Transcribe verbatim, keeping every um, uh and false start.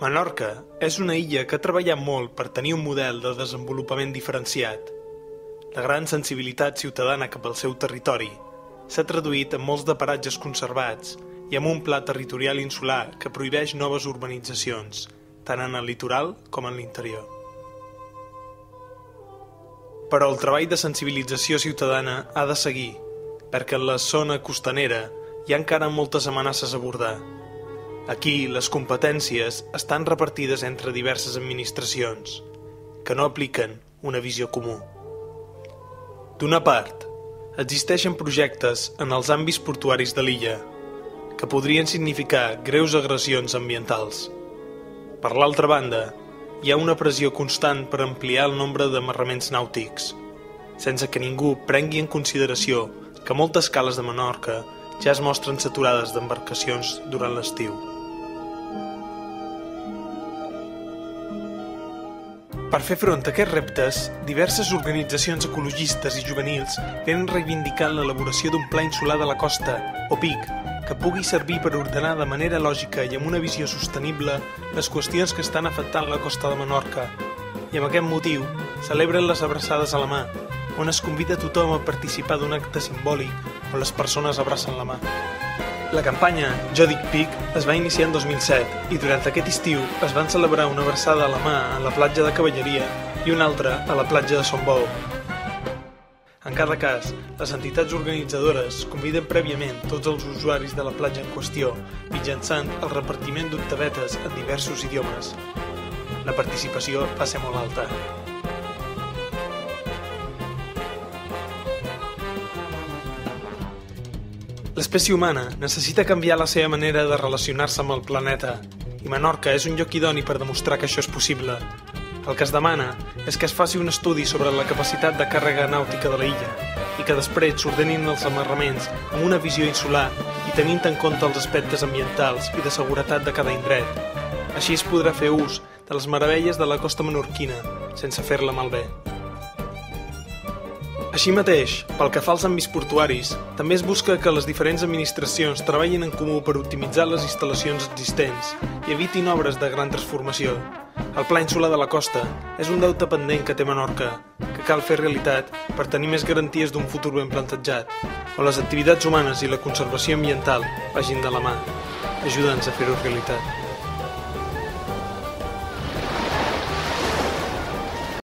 Menorca és una illa que ha treballat molt per tenir un model de desenvolupament diferenciat. La gran sensibilitat ciutadana cap al seu territori s'ha traduït en molts de paratges conservats i amb un pla territorial insular que prohibeix noves urbanitzacions, tant en el litoral com en l'interior. Però el treball de sensibilització ciutadana ha de seguir, perquè en la zona costanera hi ha encara moltes amenaces a abordar. Aquí les competències estan repartides entre diverses administracions, que no apliquen una visió comú. D'una part, existeixen projectes en els àmbits portuaris de l'illa, que podrien significar greus agressions ambientals. Per l'altra banda, hi ha una pressió constant per ampliar el nombre d'amarraments nàutics, sense que ningú prengui en consideració que moltes cales de Menorca ja es mostren saturades d'embarcacions durant l'estiu. Per fer front a aquests reptes, diverses organitzacions ecologistes i juvenils venen reivindicant l'elaboració d'un pla insular de la costa, o P I C, que pugui servir per ordenar de manera lògica i amb una visió sostenible les qüestions que estan afectant la costa de Menorca. I amb aquest motiu celebren les abraçades a la mà, on es convida tothom a participar d'un acte simbòlic on les persones abracen la mà. La campanya Jo dic P I C es va iniciar en dos mil set i durant aquest estiu es van celebrar una abraçada a la mà a la platja de Cavalleria i una altra a la platja de Son Bou. En cada cas, les entitats organitzadores conviden prèviament tots els usuaris de la platja en qüestió mitjançant el repartiment d'octavetes en diversos idiomes. La participació va ser molt alta. L'espècie humana necessita canviar la seva manera de relacionar-se amb el planeta i Menorca és un lloc idoni per demostrar que això és possible. El que es demana és que es faci un estudi sobre la capacitat de càrrega nàutica de la illa i que després s'ordenin els amarraments amb una visió insular i tenint en compte els aspectes ambientals i de seguretat de cada indret. Així es podrà fer ús de les meravelles de la costa menorquina sense fer-la malbé. Així mateix, pel que fa als àmbits portuaris, també es busca que les diferents administracions treballin en comú per optimitzar les instal·lacions existents i evitin obres de gran transformació. El Pla Insular de la Costa és un deute pendent que té Menorca, que cal fer realitat per tenir més garanties d'un futur ben plantejat, on les activitats humanes i la conservació ambiental vagin de la mà. Ajuda'ns a fer-ho realitat.